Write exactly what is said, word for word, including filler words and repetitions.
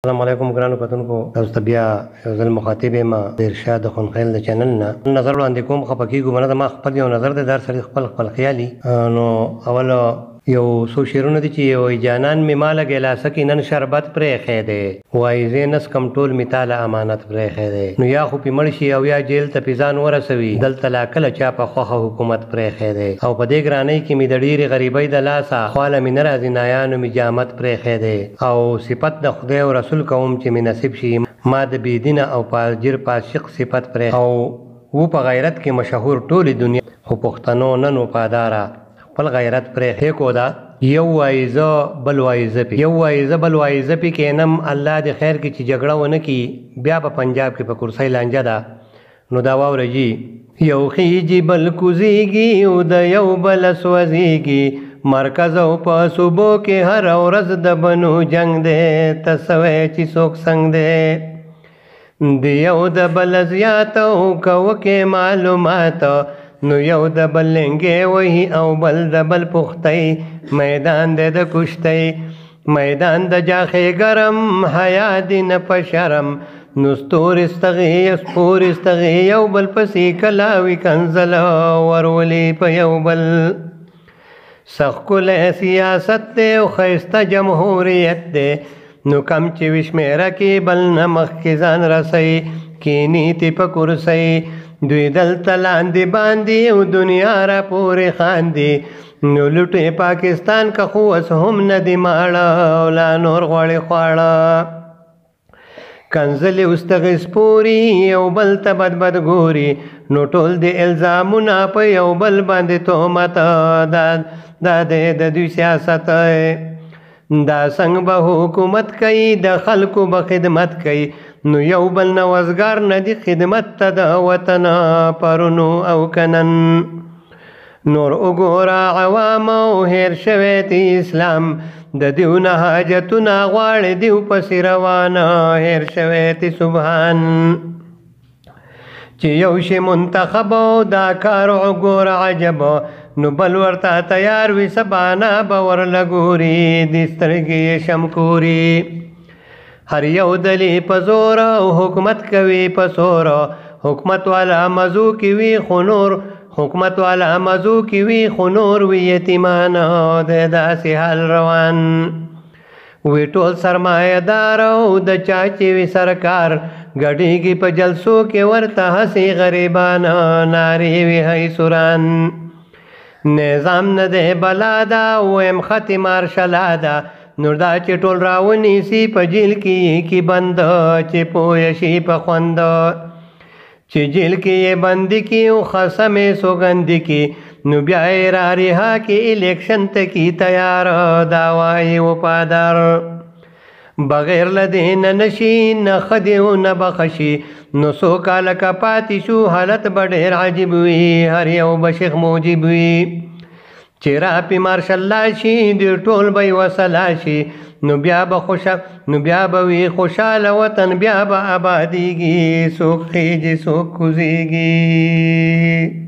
السلام علیکم ګرانو کتونکو، تاسو ته بیا یو ځل مخاطب یم د ارشاد د خونخیل د چینل نه نظر وړاندې کوم. خفه کېږو منه، زما خپل یو نظر دی، دا هر سړي خپل خپل خیالي. نو اول یو څو شعرونه دي چې وایي جانان مې ماله ګیلاسه کې نن شربت پرېښی دی، وایي زه نسکم ټول مې تاله امانت پرېښی دی. نو یا خو پې مړ شي او یا جیل ته پې ځان ورسوي، دلته لا کله چا په خوښه حکومت پرېښی دی. او په دې ګرانۍ کې مې د ډېرې غریبۍ د لاسه خواله مې نه راځي، نایانو مې جامت پرېښی دی. او صفت د خدای او رسول کوم چې مې نصیب شي، ما د بېدینه او فاجر فاسق صفت پرېښی. او و په غیرت کې مشهور ټولې دنیا، خو پښتنو نن وفاداره خپل غیرت پرېښی کوده. یو وایي زه بل وایي زه پې یو وایي زه بل وایي زه پې کینم، الله دې خیر کړي چې جګړه ونه کړي. بیا په پنجاب کې په کرسۍ لانجه ده. نو دا واوره جي، یو خیجي بل کوزیږي او د یو بل سوځیږي، مرکز او په صوبو کې هر ورځ د بنو جنگ دی، ته سوی چې څوک څنګ دی. د یو د بل زیات او کوکې معلومات، نو یو د بل لنګې وهي او بل د بل پختۍ، میدان دی د کشتۍ میدان د جاخې ګرم، حیا دي نه په شرم، نو ستورې ستغې سپورې ستغې یو بل پسې کلاوي کنځل ورولي په یو بل. سخت ښکلی سیاست دی او ښایسته جمهوریت دی، نو کم چې وشمېره کې بل نه مخکې ځان رسوي، کیني تی په کرسۍ دوی دلته لاندې باندې او دنیا را پورې خاندي. نو لوټې پاکستان که خو اوس هم نه دي ماړه، او لا نور غواړي خواړه. کنځلې اوستغې سپوري یو بل ته بد بد ګوري، نو ټول د الزامونه په یو بل باندې تهمت. دا دی د دوی سیاست، دا څنګه به حکومت کوي، د خلکو به خدمت کوي، نو یو بل نه وزګار نه دي خدمت ته د وطن پرونو او کنن. نور وګوره عوام او هیر شوی دی اسلام، د دیو نه حاجتونه غواړي دیو پسې روانه، هیر شوی دی سبحان. چې یو شي منتخب دا کار وګوره عجب، نو بل ورته تیار وي سبانا به ورله ګوري، د سترګې یې شمکوري. هر یو دلی په زور او حکومت کوي په سور، حکومت والا مزو کې وي خو نور حکومت والا مزو کې وي خو نور وي یتیمان، د داسې حال روان وي ټول سرمایه دار او د چا چې وي سرکار، ګډېږي په جلسو کې ورته هسې غریبان، نارې وي هی سوران. نظام نه دی بلا ده ویم ختې مارشلا ده، نور دا چې ټول راونیسي په جیل کې کې بند، چې پوه شي په خوند، چې جیل کې یې بندي کي او خصمې سوګندي کي، نو بیا یې را رها کې الیکشن ته کی تیار، دا وایي وفادار. بغیر له دې نه نشي نه ښه دی او نه به ښه شي، نو څو کاله که پاتې شو حالت به ډېر عجیب وي، هر یو به شیخ موجب وي. چې را پې مارشالله شي دوی ټول به یې وسله شي، نو بیا به خوشا نو بیا به وي خوشحاله وطن، بیا به آبادیږي، څوک خیږي څوک کوزیږي.